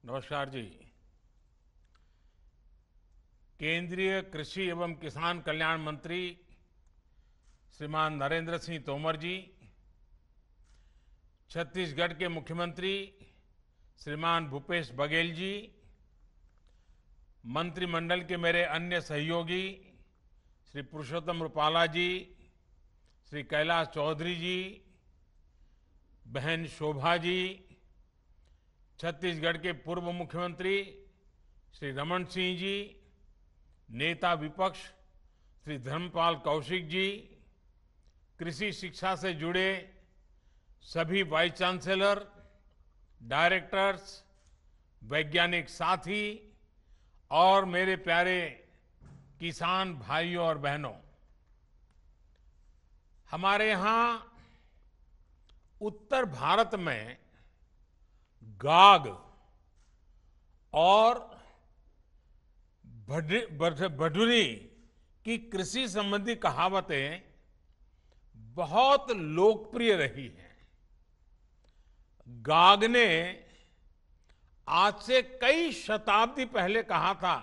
नमस्कार जी। केंद्रीय कृषि एवं किसान कल्याण मंत्री श्रीमान नरेंद्र सिंह तोमर जी, छत्तीसगढ़ के मुख्यमंत्री श्रीमान भूपेश बघेल जी, मंत्रिमंडल के मेरे अन्य सहयोगी श्री पुरुषोत्तम रूपाला जी, श्री कैलाश चौधरी जी, बहन शोभा जी, छत्तीसगढ़ के पूर्व मुख्यमंत्री श्री रमन सिंह जी, नेता विपक्ष श्री धर्मपाल कौशिक जी, कृषि शिक्षा से जुड़े सभी वाइस चांसलर, डायरेक्टर्स, वैज्ञानिक साथी और मेरे प्यारे किसान भाइयों और बहनों, हमारे यहाँ उत्तर भारत में गाग और भडूरी की कृषि संबंधी कहावतें बहुत लोकप्रिय रही हैं। गाग ने आज से कई शताब्दी पहले कहा था,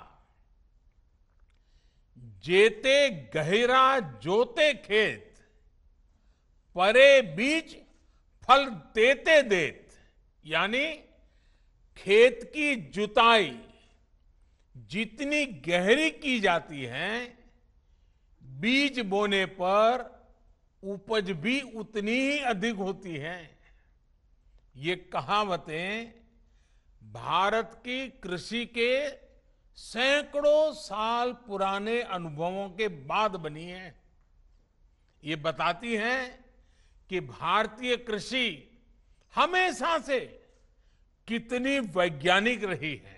जेते गहिरा जोते खेत, परे बीज फल देते देत। यानी खेत की जुताई जितनी गहरी की जाती है, बीज बोने पर उपज भी उतनी ही अधिक होती है। ये कहावतें भारत की कृषि के सैकड़ों साल पुराने अनुभवों के बाद बनी है। ये बताती हैं कि भारतीय कृषि हमेशा से कितनी वैज्ञानिक रही है।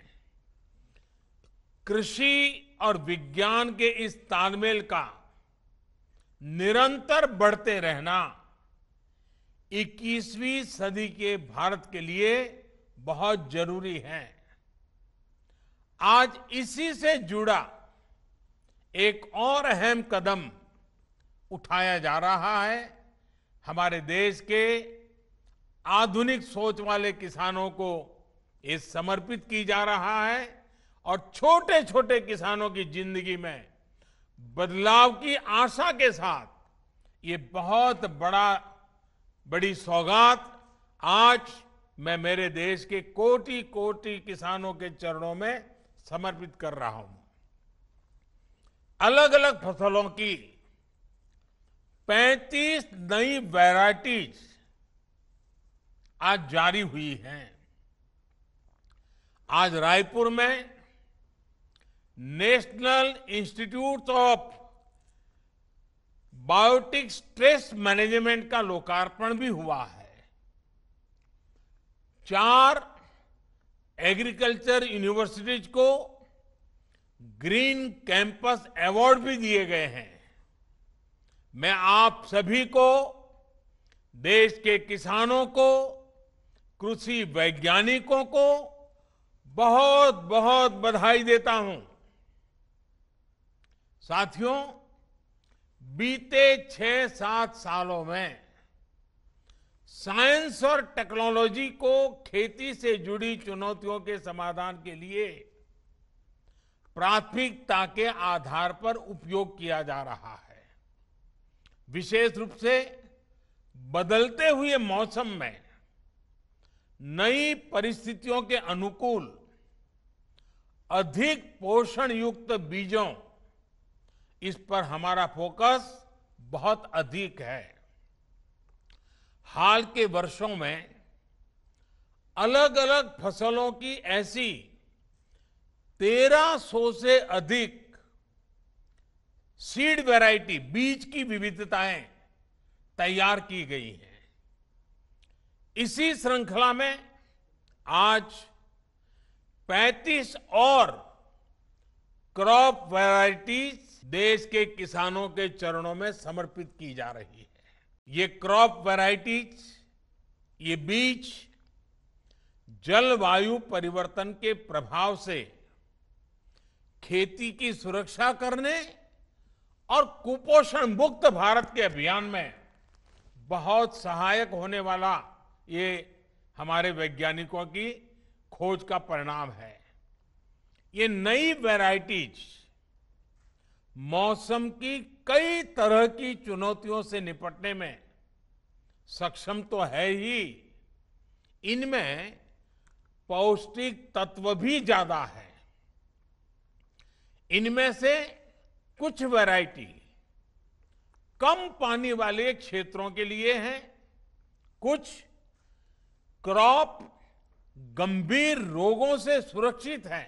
कृषि और विज्ञान के इस तालमेल का निरंतर बढ़ते रहना 21वीं सदी के भारत के लिए बहुत जरूरी है। आज इसी से जुड़ा एक और अहम कदम उठाया जा रहा है। हमारे देश के आधुनिक सोच वाले किसानों को ये समर्पित की जा रहा है और छोटे छोटे किसानों की जिंदगी में बदलाव की आशा के साथ ये बहुत बड़ी सौगात आज मैं मेरे देश के कोटि कोटि किसानों के चरणों में समर्पित कर रहा हूं। अलग अलग फसलों की 35 नई वैरायटीज आज जारी हुई हैं। आज रायपुर में national institute of biotic stress management का लोकार्पण भी हुआ है। 4 एग्रीकल्चर यूनिवर्सिटीज को ग्रीन कैंपस अवार्ड भी दिए गए हैं। मैं आप सभी को, देश के किसानों को, कृषि वैज्ञानिकों को बहुत बहुत बधाई देता हूं। साथियों, बीते 6-7 सालों में साइंस और टेक्नोलॉजी को खेती से जुड़ी चुनौतियों के समाधान के लिए प्राथमिकता के आधार पर उपयोग किया जा रहा है। विशेष रूप से बदलते हुए मौसम में नई परिस्थितियों के अनुकूल अधिक पोषण युक्त बीजों, इस पर हमारा फोकस बहुत अधिक है। हाल के वर्षों में अलग अलग फसलों की ऐसी 1300 से अधिक सीड वैरायटी, बीज की विविधताएं तैयार की गई हैं। इसी श्रृंखला में आज 35 और क्रॉप वैरायटीज देश के किसानों के चरणों में समर्पित की जा रही है। ये क्रॉप वैरायटीज, ये बीज जलवायु परिवर्तन के प्रभाव से खेती की सुरक्षा करने और कुपोषण मुक्त भारत के अभियान में बहुत सहायक होने वाला ये हमारे वैज्ञानिकों की खोज का परिणाम है। ये नई वैरायटीज मौसम की कई तरह की चुनौतियों से निपटने में सक्षम तो है ही, इनमें पौष्टिक तत्व भी ज्यादा है। इनमें से कुछ वैरायटी कम पानी वाले क्षेत्रों के लिए हैं, कुछ क्रॉप गंभीर रोगों से सुरक्षित है,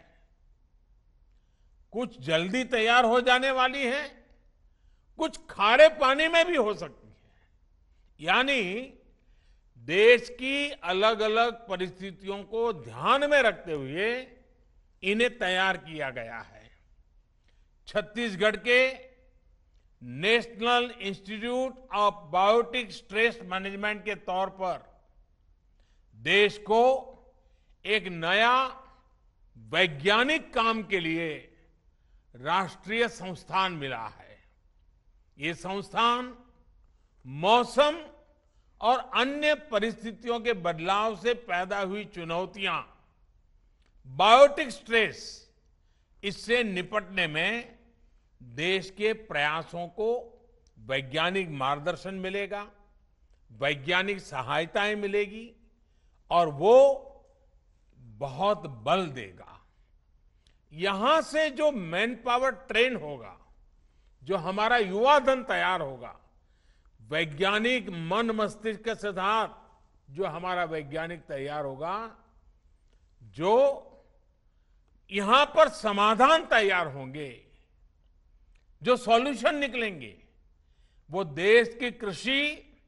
कुछ जल्दी तैयार हो जाने वाली है, कुछ खारे पानी में भी हो सकती है। यानी देश की अलग अलग परिस्थितियों को ध्यान में रखते हुए इन्हें तैयार किया गया है। छत्तीसगढ़ के national institute of biotic stress management के तौर पर देश को एक नया वैज्ञानिक काम के लिए राष्ट्रीय संस्थान मिला है। ये संस्थान मौसम और अन्य परिस्थितियों के बदलाव से पैदा हुई चुनौतियां, बायोटिक स्ट्रेस, इससे निपटने में देश के प्रयासों को वैज्ञानिक मार्गदर्शन मिलेगा, वैज्ञानिक सहायताएं मिलेगी और वो बहुत बल देगा। यहां से जो मैन पावर ट्रेन होगा, जो हमारा युवा धन तैयार होगा, वैज्ञानिक मन मस्तिष्क के साथ जो हमारा वैज्ञानिक तैयार होगा, जो यहां पर समाधान तैयार होंगे, जो सॉल्यूशन निकलेंगे, वो देश की कृषि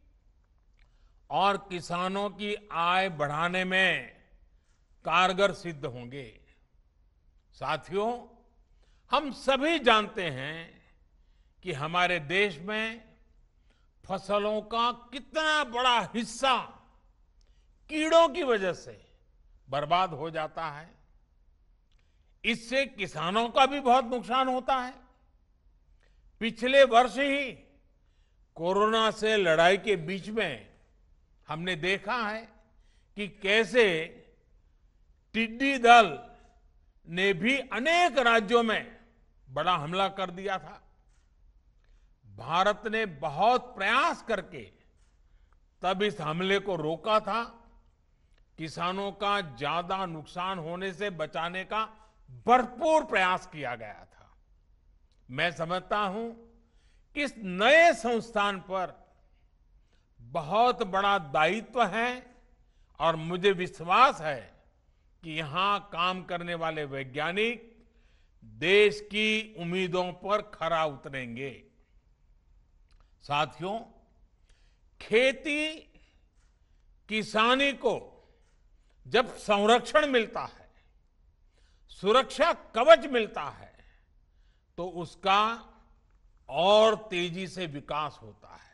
और किसानों की आय बढ़ाने में कारगर सिद्ध होंगे। साथियों, हम सभी जानते हैं कि हमारे देश में फसलों का कितना बड़ा हिस्सा कीड़ों की वजह से बर्बाद हो जाता है। इससे किसानों का भी बहुत नुकसान होता है। पिछले वर्ष ही कोरोना से लड़ाई के बीच में हमने देखा है कि कैसे टिड्डी दल ने भी अनेक राज्यों में बड़ा हमला कर दिया था। भारत ने बहुत प्रयास करके तब इस हमले को रोका था। किसानों का ज्यादा नुकसान होने से बचाने का भरपूर प्रयास किया गया था। मैं समझता हूं कि इस नए संस्थान पर बहुत बड़ा दायित्व है और मुझे विश्वास है कि यहां काम करने वाले वैज्ञानिक देश की उम्मीदों पर खरा उतरेंगे। साथियों, खेती किसानी को जब संरक्षण मिलता है, सुरक्षा कवच मिलता है, तो उसका और तेजी से विकास होता है।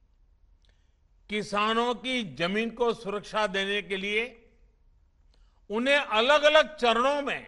किसानों की जमीन को सुरक्षा देने के लिए उन्हें अलग अलग चरणों में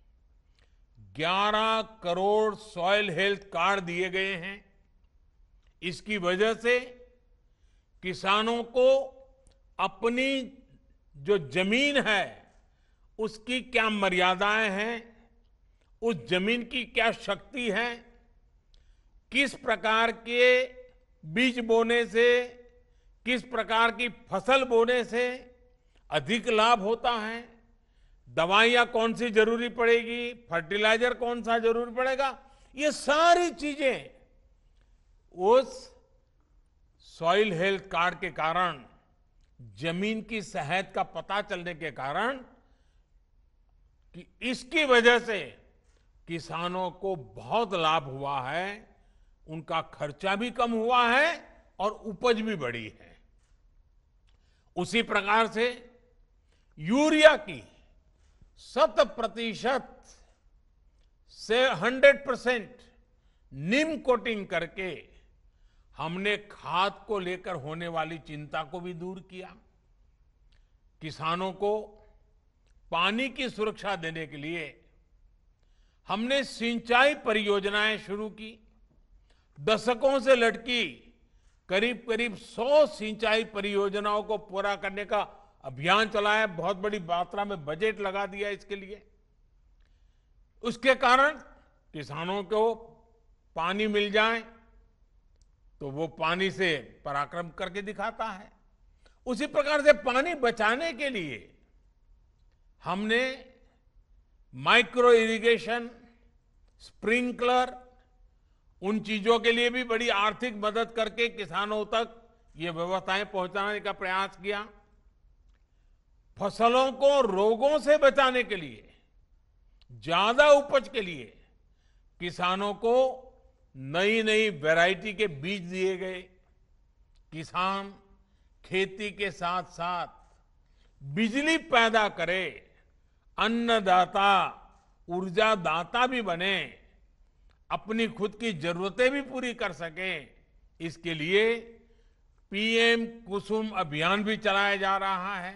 11 करोड़ सॉइल हेल्थ कार्ड दिए गए हैं। इसकी वजह से किसानों को अपनी जो जमीन है उसकी क्या मर्यादाएं हैं, उस जमीन की क्या शक्ति है, किस प्रकार के बीज बोने से, किस प्रकार की फसल बोने से अधिक लाभ होता है, दवाइयां कौन सी जरूरी पड़ेगी, फर्टिलाइजर कौन सा जरूरी पड़ेगा, ये सारी चीजें उस सॉइल हेल्थ कार्ड के कारण, जमीन की सेहत का पता चलने के कारण, कि इसकी वजह से किसानों को बहुत लाभ हुआ है, उनका खर्चा भी कम हुआ है और उपज भी बढ़ी है। उसी प्रकार से यूरिया की 100% से 100% नीम कोटिंग करके हमने खाद को लेकर होने वाली चिंता को भी दूर किया। किसानों को पानी की सुरक्षा देने के लिए हमने सिंचाई परियोजनाएं शुरू की। दशकों से लटकी करीब करीब 100 सिंचाई परियोजनाओं को पूरा करने का अभियान चलाया, बहुत बड़ी मात्रा में बजट लगा दिया इसके लिए। उसके कारण किसानों को पानी मिल जाए तो वो पानी से पराक्रम करके दिखाता है। उसी प्रकार से पानी बचाने के लिए हमने माइक्रो इरिगेशन, स्प्रिंकलर, उन चीजों के लिए भी बड़ी आर्थिक मदद करके किसानों तक ये व्यवस्थाएं पहुंचाने का प्रयास किया। फसलों को रोगों से बचाने के लिए, ज्यादा उपज के लिए किसानों को नई नई वैरायटी के बीज दिए गए। किसान खेती के साथ साथ बिजली पैदा करे, अन्नदाता, ऊर्जादाता भी बने, अपनी खुद की जरूरतें भी पूरी कर सके। इसके लिए पीएम कुसुम अभियान भी चलाया जा रहा है।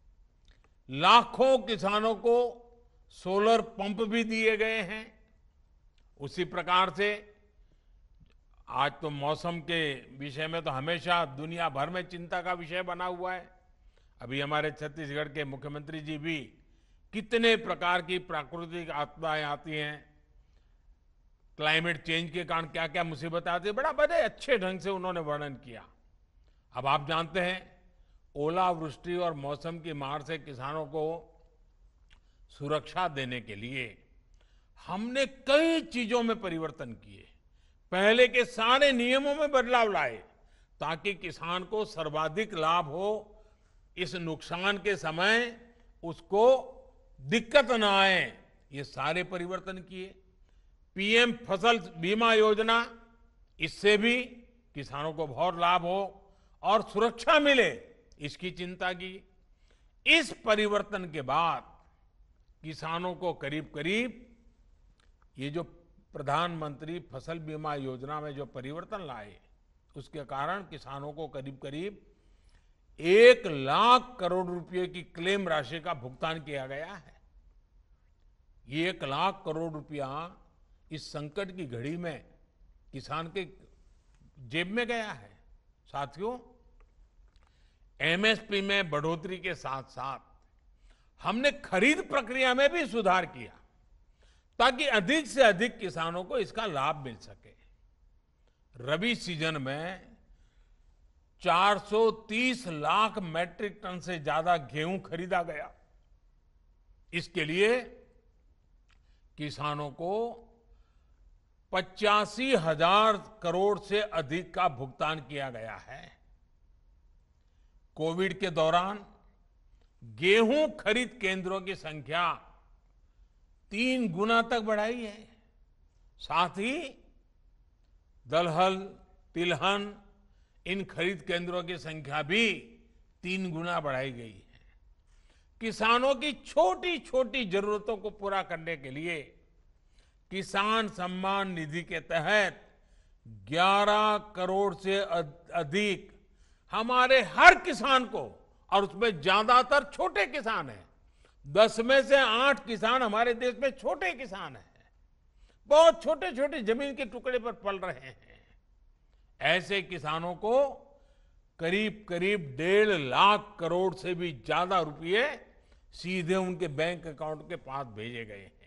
लाखों किसानों को सोलर पंप भी दिए गए हैं। उसी प्रकार से आज तो मौसम के विषय में तो हमेशा दुनिया भर में चिंता का विषय बना हुआ है। अभी हमारे छत्तीसगढ़ के मुख्यमंत्री जी भी कितने प्रकार की प्राकृतिक आपदाएं आती हैं, क्लाइमेट चेंज के कारण क्या क्या मुसीबत आती है, बड़ा बड़े अच्छे ढंग से उन्होंने वर्णन किया। अब आप जानते हैं, ओलावृष्टि और मौसम की मार से किसानों को सुरक्षा देने के लिए हमने कई चीजों में परिवर्तन किए। पहले के सारे नियमों में बदलाव लाए ताकि किसान को सर्वाधिक लाभ हो, इस नुकसान के समय उसको दिक्कत ना आए, ये सारे परिवर्तन किए। पीएम फसल बीमा योजना, इससे भी किसानों को बहुत लाभ हो और सुरक्षा मिले, इसकी चिंता की। इस परिवर्तन के बाद किसानों को करीब करीब ये जो प्रधानमंत्री फसल बीमा योजना में जो परिवर्तन लाए, उसके कारण किसानों को करीब करीब 1 लाख करोड़ रुपए की क्लेम राशि का भुगतान किया गया है। ये 1 लाख करोड़ रुपया इस संकट की घड़ी में किसान के जेब में गया है। साथियों, एमएसपी में बढ़ोतरी के साथ साथ हमने खरीद प्रक्रिया में भी सुधार किया ताकि अधिक से अधिक किसानों को इसका लाभ मिल सके। रबी सीजन में 430 लाख मैट्रिक टन से ज्यादा गेहूं खरीदा गया। इसके लिए किसानों को 85,000 करोड़ से अधिक का भुगतान किया गया है। कोविड के दौरान गेहूं खरीद केंद्रों की संख्या 3 गुना तक बढ़ाई है। साथ ही दलहन, तिलहन, इन खरीद केंद्रों की संख्या भी 3 गुना बढ़ाई गई है। किसानों की छोटी छोटी जरूरतों को पूरा करने के लिए किसान सम्मान निधि के तहत 11 करोड़ से अधिक हमारे हर किसान को, और उसमें ज्यादातर छोटे किसान हैं, 10 में से 8 किसान हमारे देश में छोटे किसान हैं, बहुत छोटे छोटे जमीन के टुकड़े पर पल रहे हैं। ऐसे किसानों को करीब करीब 1.5 लाख करोड़ से भी ज्यादा रुपए सीधे उनके बैंक अकाउंट के पास भेजे गए हैं।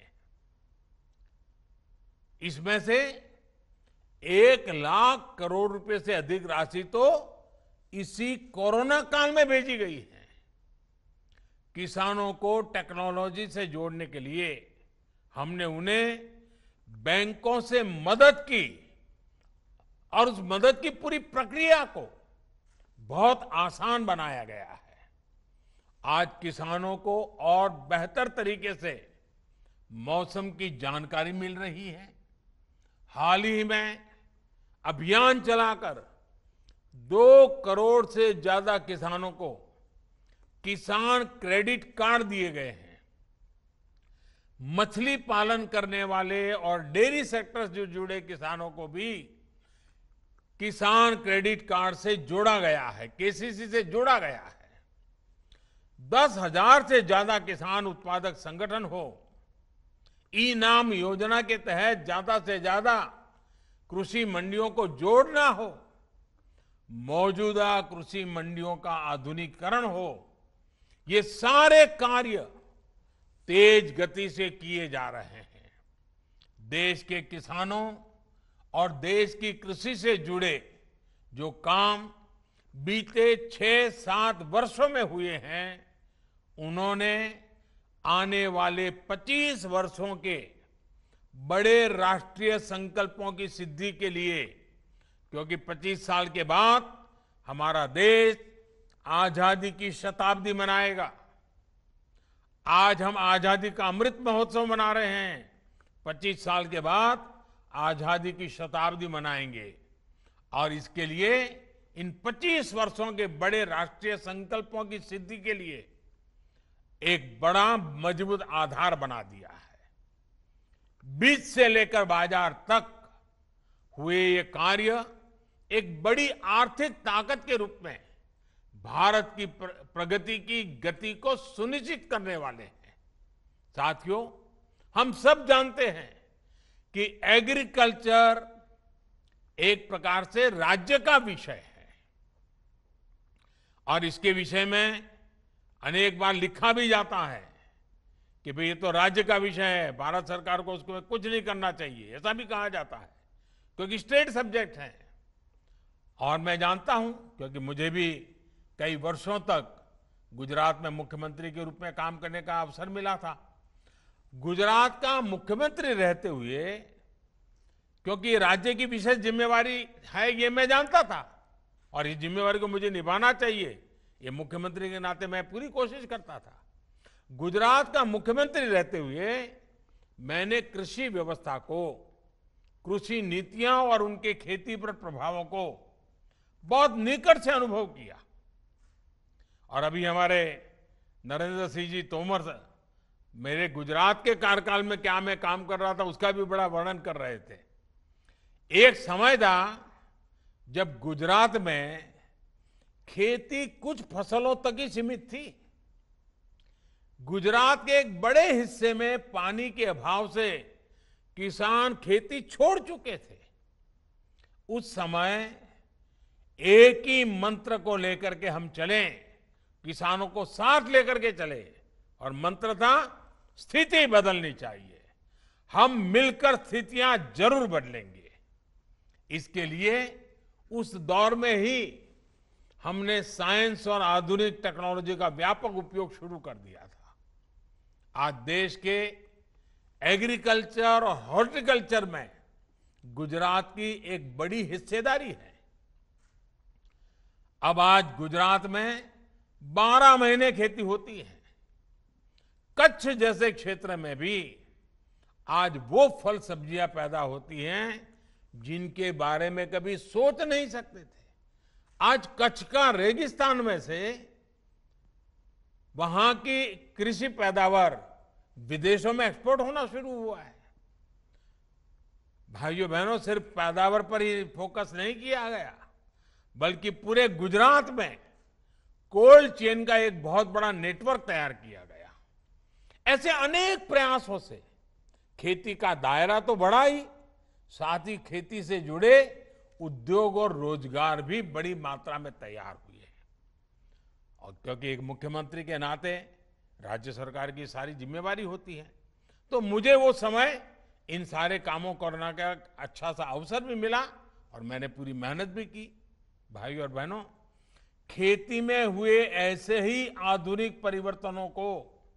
इसमें से 1 लाख करोड़ रुपए से अधिक राशि तो इसी कोरोना काल में भेजी गई है। किसानों को टेक्नोलॉजी से जोड़ने के लिए हमने उन्हें बैंकों से मदद की और उस मदद की पूरी प्रक्रिया को बहुत आसान बनाया गया है। आज किसानों को और बेहतर तरीके से मौसम की जानकारी मिल रही है। हाल ही में अभियान चलाकर 2 करोड़ से ज्यादा किसानों को किसान क्रेडिट कार्ड दिए गए हैं। मछली पालन करने वाले और डेयरी सेक्टर से जुड़े किसानों को भी किसान क्रेडिट कार्ड से जोड़ा गया है, केसीसी से जोड़ा गया है। 10,000 से ज्यादा किसान उत्पादक संगठन हो, ई नाम योजना के तहत ज्यादा से ज्यादा कृषि मंडियों को जोड़ना हो, मौजूदा कृषि मंडियों का आधुनिकीकरण हो, ये सारे कार्य तेज गति से किए जा रहे हैं। देश के किसानों और देश की कृषि से जुड़े जो काम बीते 6-7 वर्षों में हुए हैं, उन्होंने आने वाले 25 वर्षों के बड़े राष्ट्रीय संकल्पों की सिद्धि के लिए, क्योंकि 25 साल के बाद हमारा देश आजादी की शताब्दी मनाएगा। आज हम आजादी का अमृत महोत्सव मना रहे हैं, 25 साल के बाद आजादी की शताब्दी मनाएंगे और इसके लिए इन 25 वर्षों के बड़े राष्ट्रीय संकल्पों की सिद्धि के लिए एक बड़ा मजबूत आधार बना दिया है। बीज से लेकर बाजार तक हुए ये कार्य एक बड़ी आर्थिक ताकत के रूप में भारत की प्रगति की गति को सुनिश्चित करने वाले हैं। साथियों, हम सब जानते हैं कि एग्रीकल्चर एक प्रकार से राज्य का विषय है और इसके विषय में अनेक बार लिखा भी जाता है कि भाई ये तो राज्य का विषय है, भारत सरकार को उसको कुछ नहीं करना चाहिए, ऐसा भी कहा जाता है क्योंकि स्टेट सब्जेक्ट है। और मैं जानता हूं, क्योंकि मुझे भी कई वर्षों तक गुजरात में मुख्यमंत्री के रूप में काम करने का अवसर मिला था। गुजरात का मुख्यमंत्री रहते हुए, क्योंकि राज्य की विशेष जिम्मेवारी है ये मैं जानता था और इस जिम्मेवारी को मुझे निभाना चाहिए, ये मुख्यमंत्री के नाते मैं पूरी कोशिश करता था। गुजरात का मुख्यमंत्री रहते हुए मैंने कृषि व्यवस्था को, कृषि नीतियां और उनके खेती पर प्रभावों को बहुत निकट से अनुभव किया। और अभी हमारे नरेंद्र सिंह जी तोमर मेरे गुजरात के कार्यकाल में क्या मैं काम कर रहा था उसका भी बड़ा वर्णन कर रहे थे। एक समय था जब गुजरात में खेती कुछ फसलों तक ही सीमित थी। गुजरात के एक बड़े हिस्से में पानी के अभाव से किसान खेती छोड़ चुके थे। उस समय एक ही मंत्र को लेकर के हम चले, किसानों को साथ लेकर के चले और मंत्र था स्थिति बदलनी चाहिए, हम मिलकर स्थितियां जरूर बदलेंगे। इसके लिए उस दौर में ही हमने साइंस और आधुनिक टेक्नोलॉजी का व्यापक उपयोग शुरू कर दिया था। आज देश के एग्रीकल्चर और हॉर्टिकल्चर में गुजरात की एक बड़ी हिस्सेदारी है। अब आज गुजरात में 12 महीने खेती होती है। कच्छ जैसे क्षेत्र में भी आज वो फल सब्जियां पैदा होती हैं जिनके बारे में कभी सोच नहीं सकते थे। आज कच्छ का रेगिस्तान में से वहां की कृषि पैदावार विदेशों में एक्सपोर्ट होना शुरू हुआ है। भाइयों बहनों, सिर्फ पैदावार पर ही फोकस नहीं किया गया, बल्कि पूरे गुजरात में कोल्ड चेन का एक बहुत बड़ा नेटवर्क तैयार किया गया। ऐसे अनेक प्रयासों से खेती का दायरा तो बढ़ा ही, साथ ही खेती से जुड़े उद्योग और रोजगार भी बड़ी मात्रा में तैयार हुए हैं। और क्योंकि एक मुख्यमंत्री के नाते राज्य सरकार की सारी जिम्मेवारी होती है, तो मुझे वो समय इन सारे कामों करने का अच्छा सा अवसर भी मिला और मैंने पूरी मेहनत भी की। भाइयों और बहनों, खेती में हुए ऐसे ही आधुनिक परिवर्तनों को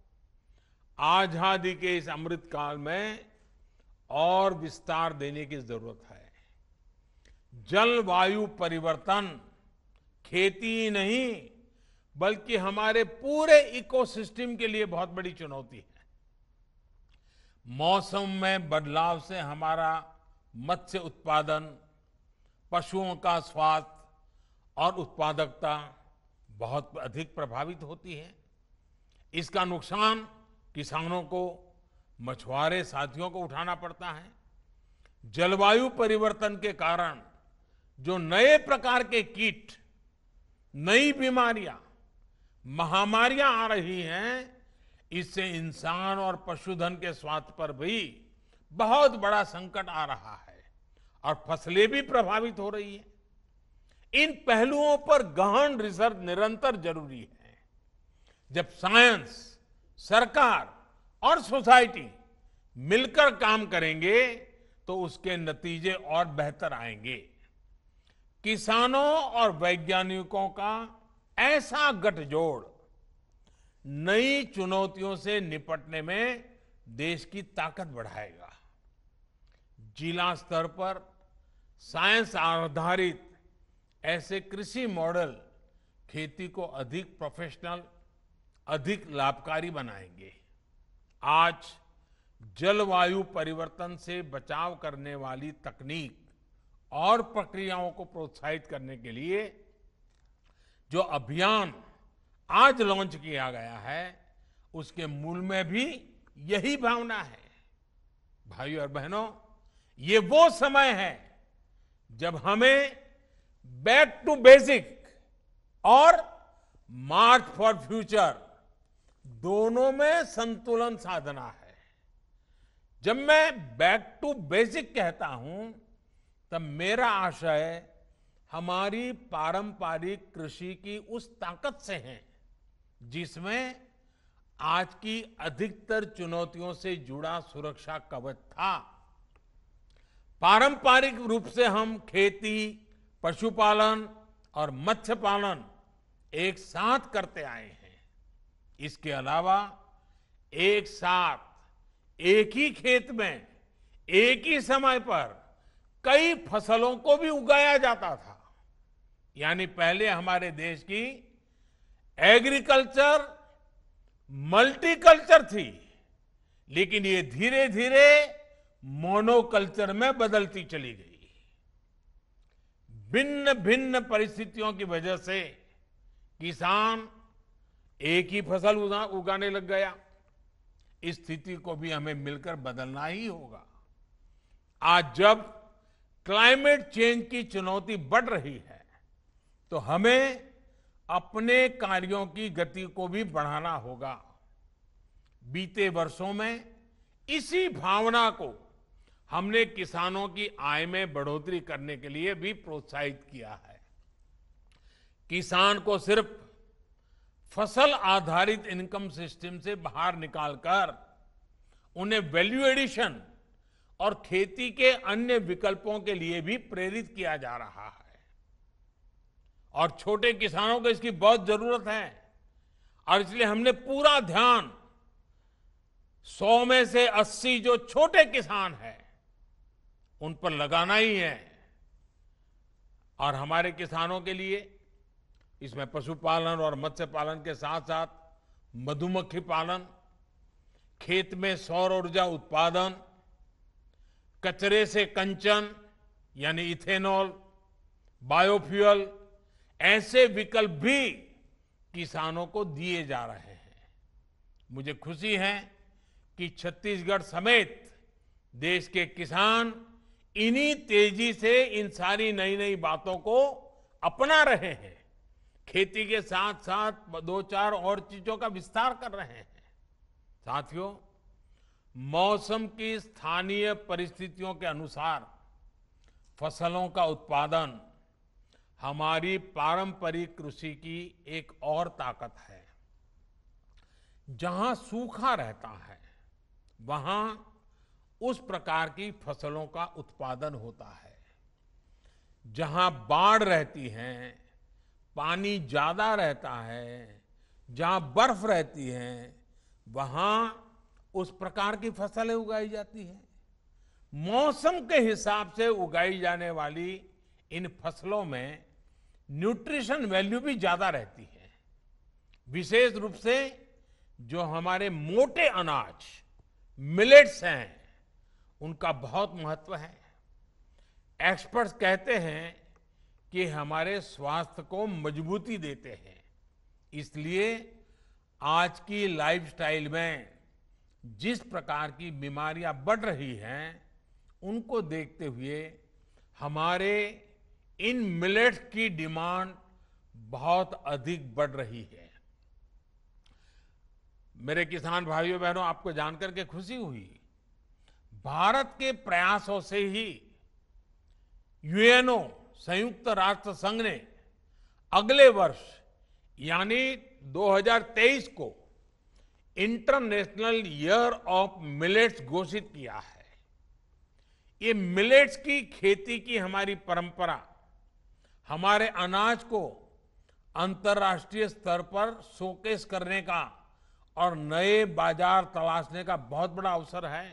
आजादी के इस अमृत काल में और विस्तार देने की जरूरत है। जलवायु परिवर्तन खेती ही नहीं बल्कि हमारे पूरे इकोसिस्टम के लिए बहुत बड़ी चुनौती है। मौसम में बदलाव से हमारा मत्स्य उत्पादन, पशुओं का स्वास्थ्य और उत्पादकता बहुत अधिक प्रभावित होती है। इसका नुकसान किसानों को, मछुआरे साथियों को उठाना पड़ता है। जलवायु परिवर्तन के कारण जो नए प्रकार के कीट, नई बीमारियां, महामारियां आ रही हैं, इससे इंसान और पशुधन के स्वास्थ्य पर भी बहुत बड़ा संकट आ रहा है और फसलें भी प्रभावित हो रही हैं। इन पहलुओं पर गहन रिसर्च निरंतर जरूरी है। जब साइंस, सरकार और सोसाइटी मिलकर काम करेंगे तो उसके नतीजे और बेहतर आएंगे। किसानों और वैज्ञानिकों का ऐसा गठजोड़ नई चुनौतियों से निपटने में देश की ताकत बढ़ाएगा। जिला स्तर पर साइंस आधारित ऐसे कृषि मॉडल खेती को अधिक प्रोफेशनल, अधिक लाभकारी बनाएंगे। आज जलवायु परिवर्तन से बचाव करने वाली तकनीक और प्रक्रियाओं को प्रोत्साहित करने के लिए जो अभियान आज लॉन्च किया गया है, उसके मूल में भी यही भावना है। भाइयों और बहनों, ये वो समय है जब हमें बैक टू बेसिक और मार्च फॉर फ्यूचर दोनों में संतुलन साधना है। जब मैं बैक टू बेसिक कहता हूं, तब मेरा आशय हमारी पारंपरिक कृषि की उस ताकत से है जिसमें आज की अधिकतर चुनौतियों से जुड़ा सुरक्षा कवच था। पारंपरिक रूप से हम खेती, पशुपालन और मत्स्य पालन एक साथ करते आए हैं। इसके अलावा एक साथ एक ही खेत में एक ही समय पर कई फसलों को भी उगाया जाता था। यानी पहले हमारे देश की एग्रीकल्चर मल्टीकल्चर थी, लेकिन ये धीरे धीरे मोनोकल्चर में बदलती चली गई। भिन्न भिन्न परिस्थितियों की वजह से किसान एक ही फसल उगाने लग गया। इस स्थिति को भी हमें मिलकर बदलना ही होगा। आज जब क्लाइमेट चेंज की चुनौती बढ़ रही है, तो हमें अपने कार्यों की गति को भी बढ़ाना होगा। बीते वर्षों में इसी भावना को हमने किसानों की आय में बढ़ोतरी करने के लिए भी प्रोत्साहित किया है। किसान को सिर्फ फसल आधारित इनकम सिस्टम से बाहर निकालकर उन्हें वैल्यू एडिशन और खेती के अन्य विकल्पों के लिए भी प्रेरित किया जा रहा है। और छोटे किसानों को इसकी बहुत जरूरत है, और इसलिए हमने पूरा ध्यान 100 में से 80 जो छोटे किसान हैं उन पर लगाना ही है। और हमारे किसानों के लिए इसमें पशुपालन और मत्स्य पालन के साथ साथ मधुमक्खी पालन, खेत में सौर ऊर्जा उत्पादन, कचरे से कंचन यानी इथेनॉल, बायोफ्यूल, ऐसे विकल्प भी किसानों को दिए जा रहे हैं। मुझे खुशी है कि छत्तीसगढ़ समेत देश के किसान इन्हीं तेजी से इन सारी नई नई बातों को अपना रहे हैं। खेती के साथ साथ 2-4 और चीजों का विस्तार कर रहे हैं। साथियों, मौसम की स्थानीय परिस्थितियों के अनुसार फसलों का उत्पादन हमारी पारंपरिक कृषि की एक और ताकत है। जहां सूखा रहता है, वहां उस प्रकार की फसलों का उत्पादन होता है। जहां बाढ़ रहती है, पानी ज्यादा रहता है, जहां बर्फ रहती है, वहां उस प्रकार की फसलें उगाई जाती हैं। मौसम के हिसाब से उगाई जाने वाली इन फसलों में न्यूट्रिशन वैल्यू भी ज्यादा रहती है। विशेष रूप से जो हमारे मोटे अनाज मिलेट्स हैं, उनका बहुत महत्व है। एक्सपर्ट्स कहते हैं कि हमारे स्वास्थ्य को मजबूती देते हैं। इसलिए आज की लाइफस्टाइल में जिस प्रकार की बीमारियां बढ़ रही हैं, उनको देखते हुए हमारे इन मिलेट्स की डिमांड बहुत अधिक बढ़ रही है। मेरे किसान भाइयों बहनों, आपको जानकर के खुशी हुई, भारत के प्रयासों से ही यूएनओ, संयुक्त राष्ट्र संघ ने अगले वर्ष यानी 2023 को इंटरनेशनल ईयर ऑफ मिलेट्स घोषित किया है। ये मिलेट्स की खेती की हमारी परंपरा हमारे अनाज को अंतर्राष्ट्रीय स्तर पर शोकेस करने का और नए बाजार तलाशने का बहुत बड़ा अवसर है।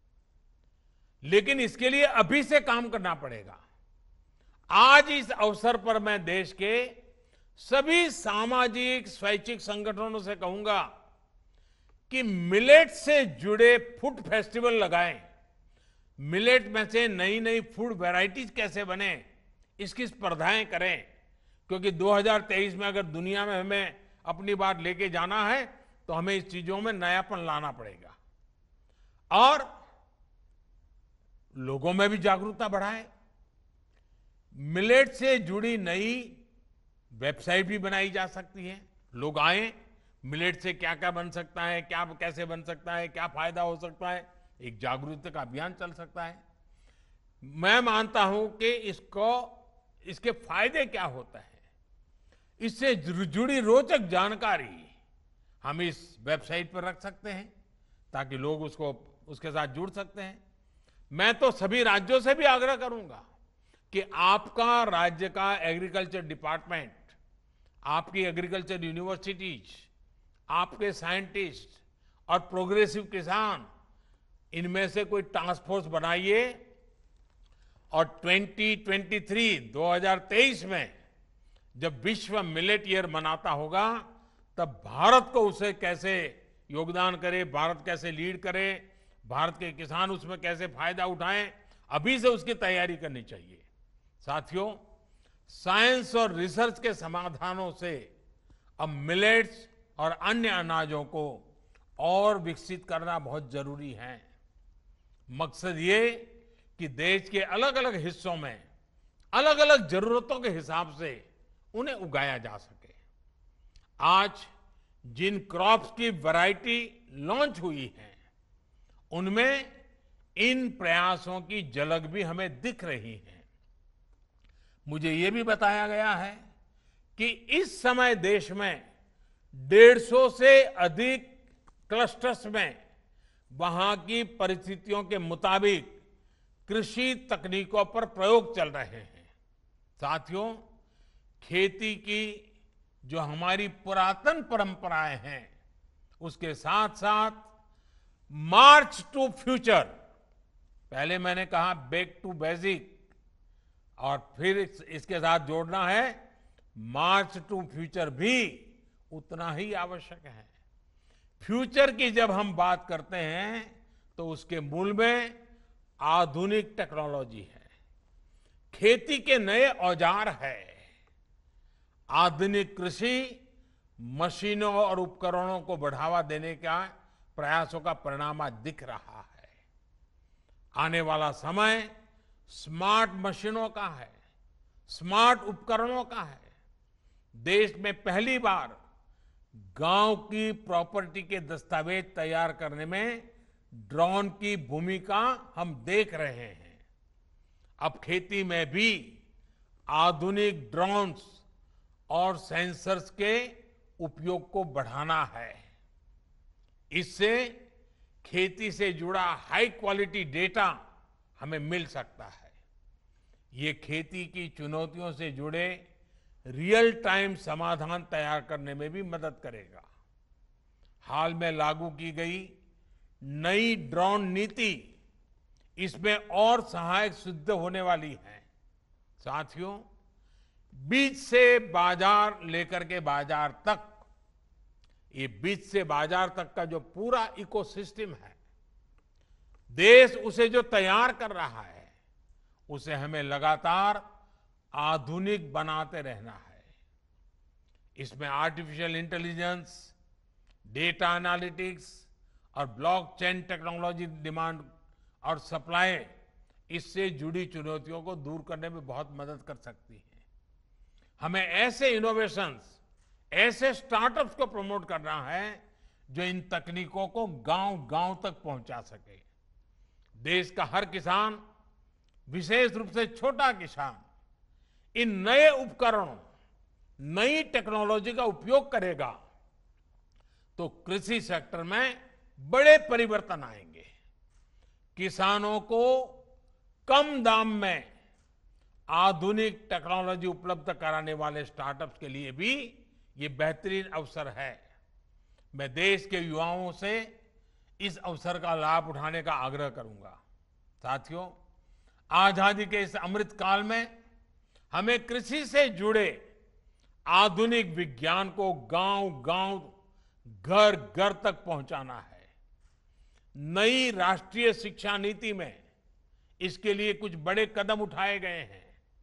लेकिन इसके लिए अभी से काम करना पड़ेगा। आज इस अवसर पर मैं देश के सभी सामाजिक स्वैच्छिक संगठनों से कहूंगा कि मिलेट से जुड़े फूड फेस्टिवल लगाएं। मिलेट में से नई नई फूड वैरायटीज कैसे बने, इसकी स्पर्धाएं करें, क्योंकि 2023 में अगर दुनिया में हमें अपनी बात लेके जाना है तो हमें इस चीजों में नयापन लाना पड़ेगा और लोगों में भी जागरूकता बढ़ाएं। मिलेट से जुड़ी नई वेबसाइट भी बनाई जा सकती है। लोग आए, मिलेट से क्या क्या बन सकता है, क्या कैसे बन सकता है, क्या फायदा हो सकता है, एक जागरूकता का अभियान चल सकता है। मैं मानता हूं कि इसके फायदे क्या होते हैं, इससे जुड़ी रोचक जानकारी हम इस वेबसाइट पर रख सकते हैं ताकि लोग उसके साथ जुड़ सकते हैं। मैं तो सभी राज्यों से भी आग्रह करूंगा कि आपका राज्य का एग्रीकल्चर डिपार्टमेंट, आपकी एग्रीकल्चर यूनिवर्सिटीज, आपके साइंटिस्ट और प्रोग्रेसिव किसान, इनमें से कोई टास्क फोर्स बनाइए और 2023 में जब विश्व मिलेट ईयर मनाता होगा तब भारत को उसे कैसे योगदान करे, भारत कैसे लीड करे, भारत के किसान उसमें कैसे फायदा उठाएं, अभी से उसकी तैयारी करनी चाहिए। साथियों, साइंस और रिसर्च के समाधानों से अब मिलेट्स और अन्य अनाजों को और विकसित करना बहुत जरूरी है। मकसद ये कि देश के अलग अलग हिस्सों में अलग अलग जरूरतों के हिसाब से उन्हें उगाया जा सके। आज जिन क्रॉप्स की वैरायटी लॉन्च हुई है उनमें इन प्रयासों की झलक भी हमें दिख रही है। मुझे ये भी बताया गया है कि इस समय देश में 150 से अधिक क्लस्टर्स में वहां की परिस्थितियों के मुताबिक कृषि तकनीकों पर प्रयोग चल रहे हैं। साथियों, खेती की जो हमारी पुरातन परंपराएं हैं उसके साथ साथ मार्च टू फ्यूचर, पहले मैंने कहा बैक टू बेसिक, और फिर इसके साथ जोड़ना है मार्च टू फ्यूचर भी उतना ही आवश्यक है। फ्यूचर की जब हम बात करते हैं तो उसके मूल में आधुनिक टेक्नोलॉजी है, खेती के नए औजार है, आधुनिक कृषि मशीनों और उपकरणों को बढ़ावा देने का प्रयासों का परिणाम आज दिख रहा है। आने वाला समय स्मार्ट मशीनों का है, स्मार्ट उपकरणों का है। देश में पहली बार गांव की प्रॉपर्टी के दस्तावेज तैयार करने में ड्रोन की भूमिका हम देख रहे हैं। अब खेती में भी आधुनिक ड्रोन्स और सेंसर्स के उपयोग को बढ़ाना है। इससे खेती से जुड़ा हाई क्वालिटी डेटा हमें मिल सकता है। ये खेती की चुनौतियों से जुड़े रियल टाइम समाधान तैयार करने में भी मदद करेगा। हाल में लागू की गई नई ड्रोन नीति इसमें और सहायक सिद्ध होने वाली है। साथियों, बीज से बाजार लेकर के बाजार तक, ये बीज से बाजार तक का जो पूरा इकोसिस्टम है, देश उसे जो तैयार कर रहा है उसे हमें लगातार आधुनिक बनाते रहना है। इसमें आर्टिफिशियल इंटेलिजेंस, डेटा एनालिटिक्स और ब्लॉकचेन टेक्नोलॉजी डिमांड और सप्लाई, इससे जुड़ी चुनौतियों को दूर करने में बहुत मदद कर सकती है। हमें ऐसे इनोवेशंस, ऐसे स्टार्टअप्स को प्रमोट करना है जो इन तकनीकों को गांव-गांव तक पहुंचा सके। देश का हर किसान, विशेष रूप से छोटा किसान, इन नए उपकरणों नई टेक्नोलॉजी का उपयोग करेगा तो कृषि सेक्टर में बड़े परिवर्तन आएंगे। किसानों को कम दाम में आधुनिक टेक्नोलॉजी उपलब्ध कराने वाले स्टार्टअप्स के लिए भी ये बेहतरीन अवसर है। मैं देश के युवाओं से इस अवसर का लाभ उठाने का आग्रह करूंगा। साथियों, आजादी के इस अमृत काल में हमें कृषि से जुड़े आधुनिक विज्ञान को गांव-गांव, घर-घर तक पहुंचाना है। नई राष्ट्रीय शिक्षा नीति में इसके लिए कुछ बड़े कदम उठाए गए हैं।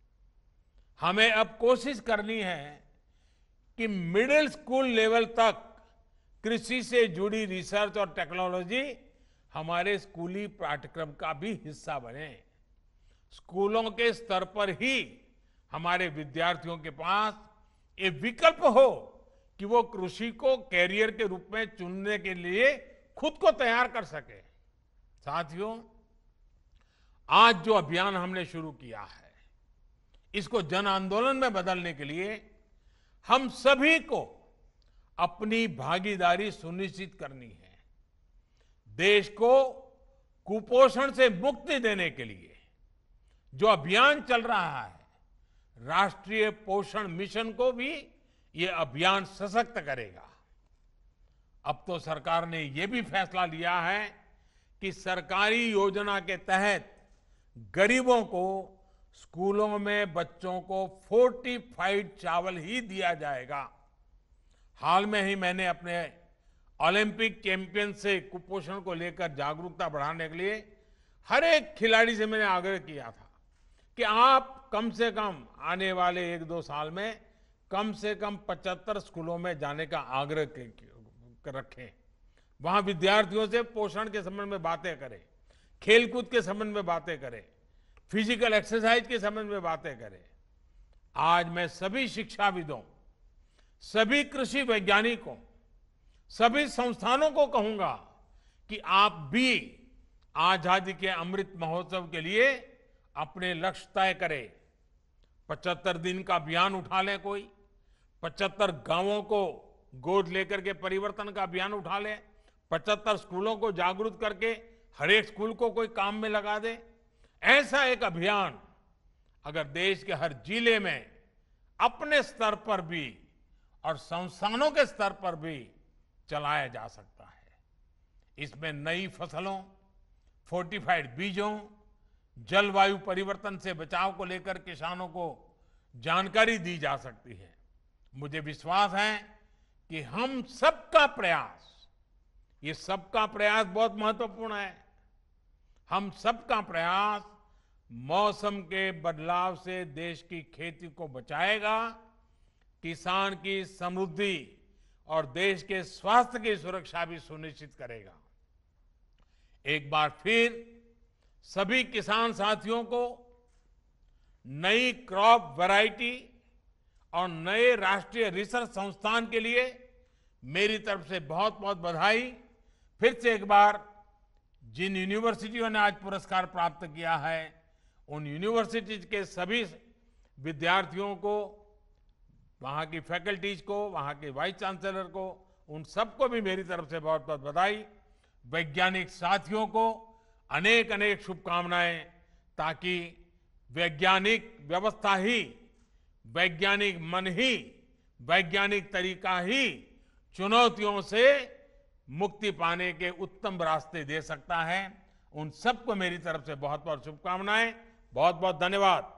हमें अब कोशिश करनी है कि मिडिल स्कूल लेवल तक कृषि से जुड़ी रिसर्च और टेक्नोलॉजी हमारे स्कूली पाठ्यक्रम का भी हिस्सा बने। स्कूलों के स्तर पर ही हमारे विद्यार्थियों के पास ये विकल्प हो कि वो कृषि को कैरियर के रूप में चुनने के लिए खुद को तैयार कर सके। साथियों, आज जो अभियान हमने शुरू किया है, इसको जन आंदोलन में बदलने के लिए हम सभी को अपनी भागीदारी सुनिश्चित करनी है। देश को कुपोषण से मुक्ति देने के लिए जो अभियान चल रहा है, राष्ट्रीय पोषण मिशन को भी ये अभियान सशक्त करेगा। अब तो सरकार ने ये भी फैसला लिया है कि सरकारी योजना के तहत गरीबों को स्कूलों में बच्चों को फोर्टिफाइड चावल ही दिया जाएगा। हाल में ही मैंने अपने ओलंपिक चैंपियन से कुपोषण को लेकर जागरूकता बढ़ाने के लिए हर एक खिलाड़ी से मैंने आग्रह किया था कि आप कम से कम आने वाले 1-2 साल में कम से कम 75 स्कूलों में जाने का आग्रह रखें। वहां विद्यार्थियों से पोषण के संबंध में बातें करें, खेलकूद के संबंध में बातें करें, फिजिकल एक्सरसाइज के संबंध में बातें करें। आज मैं सभी शिक्षाविदों, सभी कृषि वैज्ञानिकों, सभी संस्थानों को कहूंगा कि आप भी आजादी के अमृत महोत्सव के लिए अपने लक्ष्य तय करें। 75 दिन का अभियान उठा लें, कोई 75 गांवों को गोद लेकर के परिवर्तन का अभियान उठा लें, 75 स्कूलों को जागरूक करके हर एक स्कूल को कोई काम में लगा दे। ऐसा एक अभियान अगर देश के हर जिले में अपने स्तर पर भी और संस्थानों के स्तर पर भी चलाया जा सकता है। इसमें नई फसलों, फोर्टिफाइड बीजों, जलवायु परिवर्तन से बचाव को लेकर किसानों को जानकारी दी जा सकती है। मुझे विश्वास है कि हम सबका प्रयास, ये सबका प्रयास बहुत महत्वपूर्ण है। हम सबका प्रयास मौसम के बदलाव से देश की खेती को बचाएगा, किसान की समृद्धि और देश के स्वास्थ्य की सुरक्षा भी सुनिश्चित करेगा। एक बार फिर सभी किसान साथियों को नई क्रॉप वैरायटी और नए राष्ट्रीय रिसर्च संस्थान के लिए मेरी तरफ से बहुत बहुत बधाई। फिर से एक बार जिन यूनिवर्सिटियों ने आज पुरस्कार प्राप्त किया है, उन यूनिवर्सिटीज के सभी विद्यार्थियों को, वहां की फैकल्टीज को, वहां के वाइस चांसलर को, उन सबको भी मेरी तरफ से बहुत बहुत बधाई। वैज्ञानिक साथियों को अनेक अनेक शुभकामनाएं, ताकि वैज्ञानिक व्यवस्था ही, वैज्ञानिक मन ही, वैज्ञानिक तरीका ही चुनौतियों से मुक्ति पाने के उत्तम रास्ते दे सकता है। उन सबको मेरी तरफ से बहुत बहुत शुभकामनाएं। बहुत बहुत धन्यवाद।